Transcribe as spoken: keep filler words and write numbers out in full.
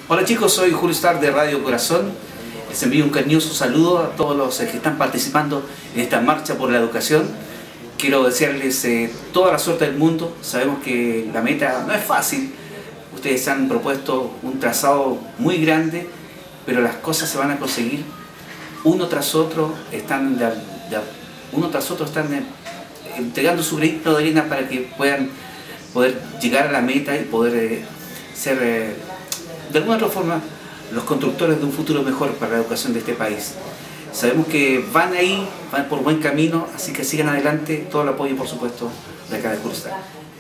Hola chicos, soy Julio Star de Radio Corazón. Les envío un cariñoso saludo a todos los que están participando en esta marcha por la educación. Quiero desearles eh, toda la suerte del mundo. Sabemos que la meta no es fácil. Ustedes han propuesto un trazado muy grande, pero las cosas se van a conseguir. Uno tras otro están, de, de, uno tras otro están eh, entregando su granito de arena para que puedan poder llegar a la meta y poder eh, ser eh, de alguna otra forma los constructores de un futuro mejor para la educación de este país. Sabemos que van ahí, van por buen camino, así que sigan adelante. Todo el apoyo, por supuesto, de acá de Julio Star.